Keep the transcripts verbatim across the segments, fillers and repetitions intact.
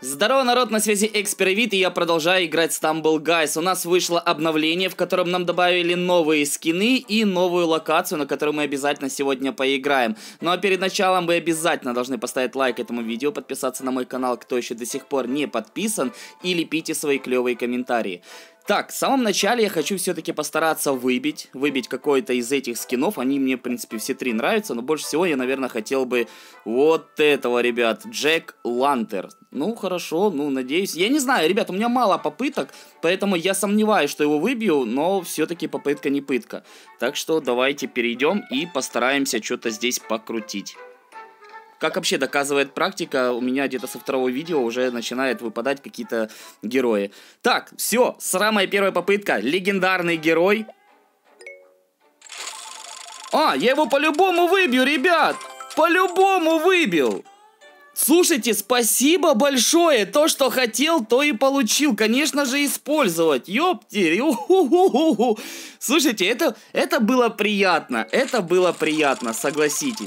Здорово, народ, на связи Экспервит, и я продолжаю играть Stumble Guys. У нас вышло обновление, в котором нам добавили новые скины и новую локацию, на которую мы обязательно сегодня поиграем. Ну а перед началом вы обязательно должны поставить лайк этому видео, подписаться на мой канал, кто еще до сих пор не подписан, и лепите свои клевые комментарии. Так, в самом начале я хочу все-таки постараться выбить, выбить какой-то из этих скинов. Они мне, в принципе, все три нравятся, но больше всего я, наверное, хотел бы вот этого, ребят, Джек Лантер. Ну, хорошо, ну, надеюсь. Я не знаю, ребят, у меня мало попыток, поэтому я сомневаюсь, что его выбью, но все-таки попытка не пытка. Так что давайте перейдем и постараемся что-то здесь покрутить. Как вообще доказывает практика, у меня где-то со второго видео уже начинают выпадать какие-то герои. Так, все, самая первая попытка. Легендарный герой. А, я его по-любому выбью, ребят! По-любому выбил! Слушайте, спасибо большое. То, что хотел, то и получил. Конечно же, использовать. Ёптери. У-ху-ху-ху-ху. Слушайте, это, это было приятно. Это было приятно, согласитесь.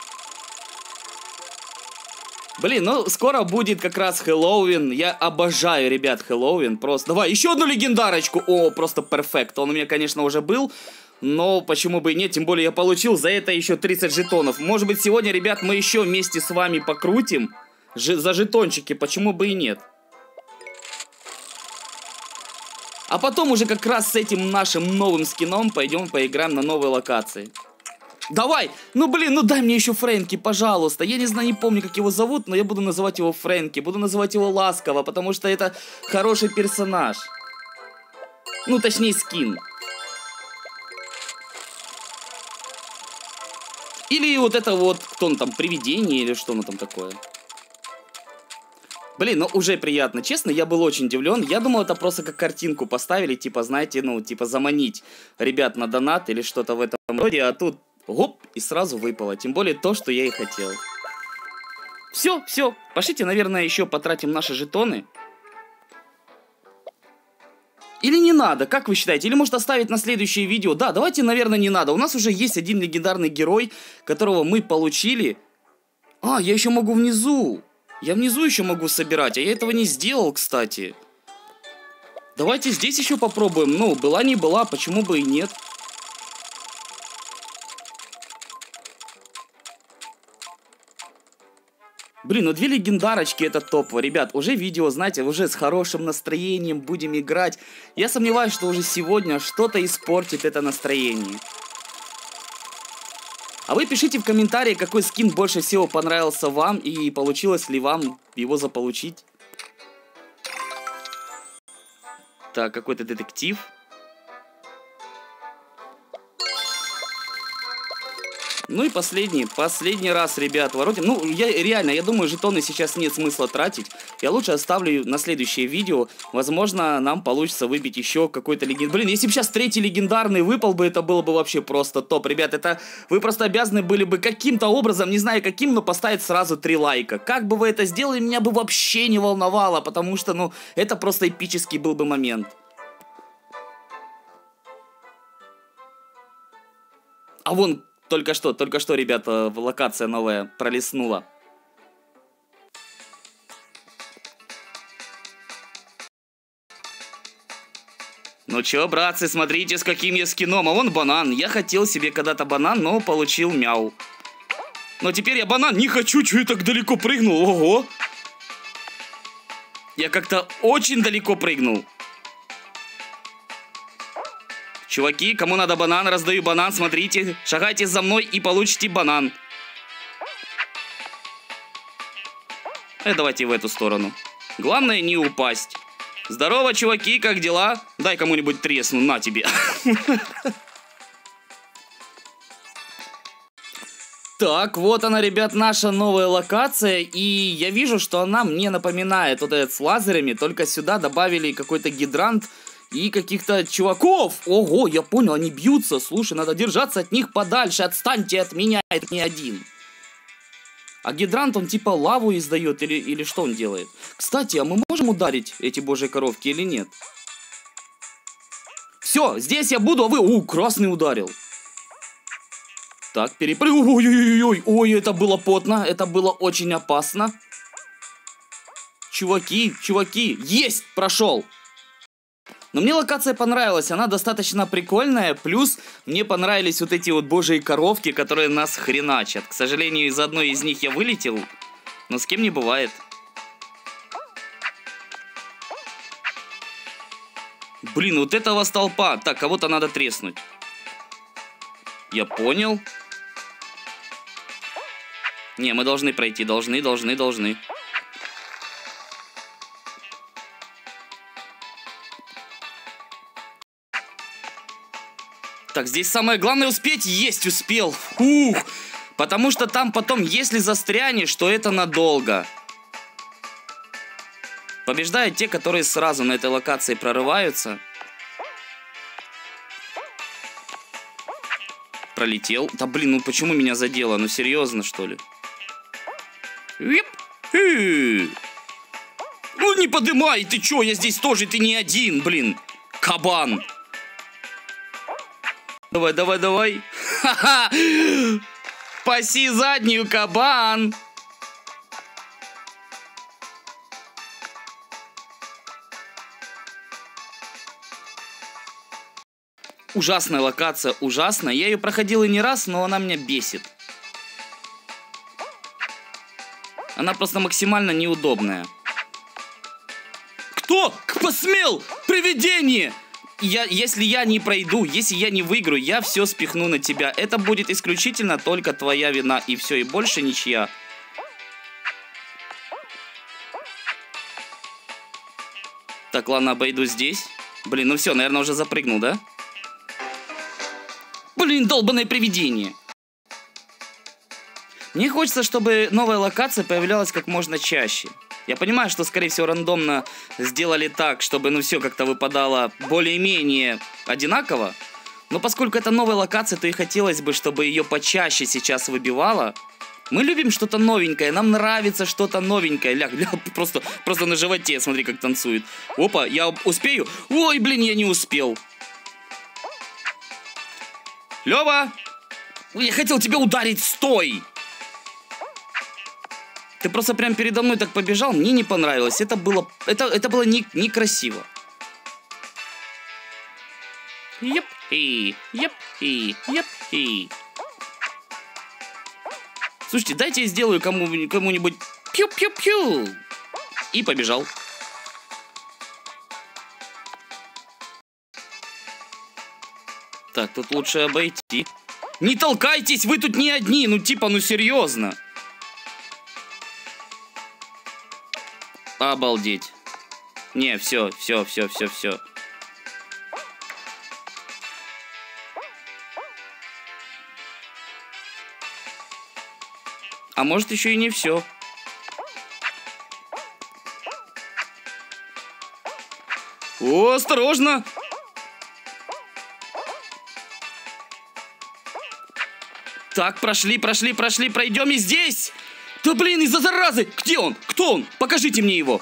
Блин, ну скоро будет как раз Хэллоуин. Я обожаю, ребят, Хэллоуин. Просто давай, еще одну легендарочку. О, просто перфект. Он у меня, конечно, уже был. Но почему бы и нет, тем более я получил за это еще тридцать жетонов. Может быть, сегодня, ребят, мы еще вместе с вами покрутим Ж за жетончики, почему бы и нет. А потом уже как раз с этим нашим новым скином пойдем поиграем на новой локации. Давай! Ну блин, ну дай мне еще Фрэнки, пожалуйста. Я не знаю, не помню, как его зовут, но я буду называть его Фрэнки. Буду называть его ласково, потому что это хороший персонаж. Ну, точнее, скин. Или вот это вот, кто он там, привидение или что оно там такое. Блин, ну уже приятно. Честно, я был очень удивлен. Я думал, это просто как картинку поставили, типа, знаете, ну, типа заманить ребят на донат или что-то в этом роде, а тут... Гоп, и сразу выпало. Тем более то, что я и хотел. Все, все. Пошлите, наверное, еще потратим наши жетоны. Или не надо, как вы считаете? Или может оставить на следующее видео? Да, давайте, наверное, не надо. У нас уже есть один легендарный герой, которого мы получили. А, я еще могу внизу. Я внизу еще могу собирать, а я этого не сделал, кстати. Давайте здесь еще попробуем. Ну, была не была, почему бы и нет. Блин, ну две легендарочки это топово, ребят. Уже видео, знаете, уже с хорошим настроением будем играть. Я сомневаюсь, что уже сегодня что-то испортит это настроение. А вы пишите в комментарии, какой скин больше всего понравился вам и получилось ли вам его заполучить. Так, какой-то детектив. Ну и последний, последний раз, ребят, воротим. Ну, я реально, я думаю, жетоны сейчас нет смысла тратить. Я лучше оставлю на следующее видео. Возможно, нам получится выбить еще какой-то легенд. Блин, если бы сейчас третий легендарный выпал бы, это было бы вообще просто топ. Ребят, это вы просто обязаны были бы каким-то образом, не знаю каким, но поставить сразу три лайка. Как бы вы это сделали, меня бы вообще не волновало, потому что, ну, это просто эпический был бы момент. А вон... Только что, только что, ребята, локация новая пролистнула. Ну чё, братцы, смотрите, с каким я скином. А вон банан. Я хотел себе когда-то банан, но получил мяу. Но теперь я банан не хочу. Чё я так далеко прыгнул? Ого! Я как-то очень далеко прыгнул. Чуваки, кому надо банан, раздаю банан, смотрите. Шагайте за мной и получите банан. Э, давайте в эту сторону. Главное не упасть. Здорово, чуваки, как дела? Дай кому-нибудь тресну, на тебе. Так, вот она, ребят, наша новая локация. И я вижу, что она мне напоминает вот этот с лазерами. Только сюда добавили какой-то гидрант. И каких-то чуваков. Ого, я понял, они бьются. Слушай, надо держаться от них подальше. Отстаньте от меня, это не один. А гидрант, он типа лаву издает или, или что он делает? Кстати, а мы можем ударить эти божьи коровки или нет? Все, здесь я буду, а вы... У, красный ударил. Так, перепрыгиваю. Ой-ой-ой, ой, это было потно. Это было очень опасно. чуваки, чуваки. Есть, прошел. Но мне локация понравилась, она достаточно прикольная, плюс мне понравились вот эти вот божьи коровки, которые нас хреначат. К сожалению, из одной из них я вылетел, но с кем не бывает. Блин, вот этого столпа. Так, кого-то надо треснуть. Я понял. Не, мы должны пройти, должны, должны, должны. Так, здесь самое главное успеть. Есть, успел. Ух, потому что там потом, если застрянешь, то это надолго. Побеждают те, которые сразу на этой локации прорываются. Пролетел. Да блин, ну почему меня задело? Ну серьезно, что ли? Ну не подымай, ты чё? Я здесь тоже, ты не один, блин. Кабан. Давай, давай, давай. Ха-ха! Паси заднюю, кабан! Ужасная локация, ужасная. Я ее проходил и не раз, но она меня бесит. Она просто максимально неудобная. Кто посмел? Привидение! Я, если я не пройду, если я не выиграю, я все спихну на тебя. Это будет исключительно только твоя вина. И все, и больше ничья. Так, ладно, обойду здесь. Блин, ну все, наверное, уже запрыгнул, да? Блин, долбаное привидение. Мне хочется, чтобы новая локация появлялась как можно чаще. Я понимаю, что, скорее всего, рандомно сделали так, чтобы, ну, все как-то выпадало более-менее одинаково. Но поскольку это новая локация, то и хотелось бы, чтобы ее почаще сейчас выбивало. Мы любим что-то новенькое, нам нравится что-то новенькое. Ля, ля, просто, просто на животе, смотри, как танцует. Опа, я успею? Ой, блин, я не успел. Лёва! Я хотел тебя ударить, стой! Ты просто прям передо мной так побежал, мне не понравилось. Это было, это, это было не, некрасиво. Еп, и, еп, и, еп, и. Слушайте, дайте я сделаю кому, кому-нибудь пью-пью-пью. И побежал. Так, тут лучше обойти. Не толкайтесь, вы тут не одни, ну типа, ну серьезно. Обалдеть. Не, все, все, все, все, все. А может еще и не все. О, осторожно! Так, прошли, прошли, прошли, пройдем и здесь! Да блин, из-за заразы! Где он? Кто он? Покажите мне его!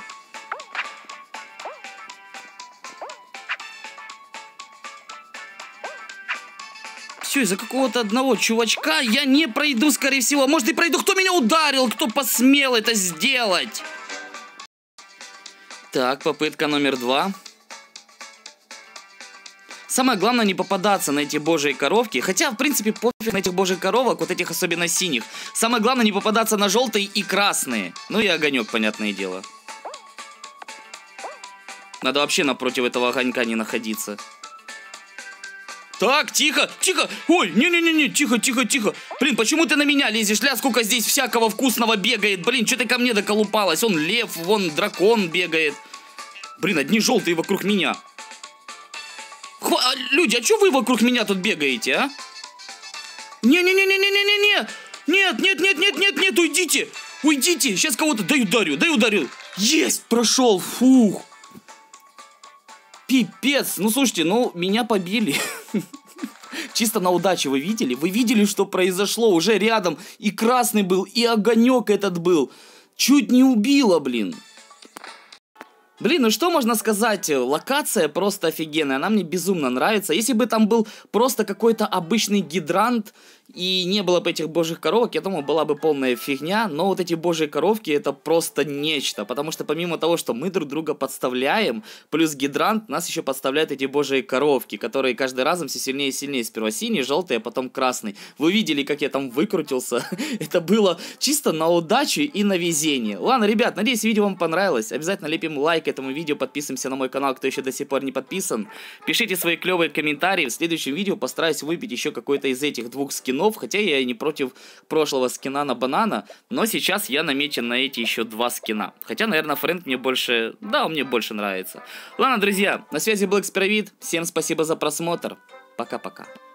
Все, из-за какого-то одного чувачка я не пройду, скорее всего. Может, и пройду. Кто меня ударил? Кто посмел это сделать? Так, попытка номер два. Самое главное не попадаться на эти божьи коровки. Хотя, в принципе, пофиг на этих божьих коровок, вот этих особенно синих. Самое главное не попадаться на желтые и красные. Ну и огонек, понятное дело. Надо вообще напротив этого огонька не находиться. Так, тихо, тихо. Ой, не-не-не, тихо, тихо, тихо. Блин, почему ты на меня лезешь? Ля, сколько здесь всякого вкусного бегает. Блин, что ты ко мне доколупалась? Он лев, вон дракон бегает. Блин, одни желтые вокруг меня. Люди, а что вы вокруг меня тут бегаете, а? Не-не-не-не-не-не-не-не! Нет, нет, нет, нет, нет, нет, уйдите! Уйдите! Сейчас кого-то дай ударю, дай ударю! Есть! Прошел! Фух! Пипец! Ну, слушайте, ну, меня побили. Чисто на удачу вы видели? Вы видели, что произошло? Уже рядом и красный был, и огонек этот был. Чуть не убило, блин. Блин, ну что можно сказать? Локация просто офигенная, она мне безумно нравится. Если бы там был просто какой-то обычный гидрант и не было бы этих божьих коровок, я думаю, была бы полная фигня. Но вот эти божьи коровки это просто нечто. Потому что помимо того, что мы друг друга подставляем, плюс гидрант, нас еще подставляют эти божьи коровки, которые каждый разом все сильнее и сильнее. Сперва синий, желтый, а потом красный. Вы видели, как я там выкрутился? Это было чисто на удачу и на везение. Ладно, ребят, надеюсь, видео вам понравилось. Обязательно лепим лайк этому видео, подписываемся на мой канал, кто еще до сих пор не подписан. Пишите свои клевые комментарии. В следующем видео постараюсь выбить еще какой-то из этих двух скинов. Хотя я и не против прошлого скина на банана. Но сейчас я намечен на эти еще два скина. Хотя, наверное, Фрэнк мне больше... Да, он мне больше нравится. Ладно, друзья, на связи был Экспиравит. Всем спасибо за просмотр. Пока-пока.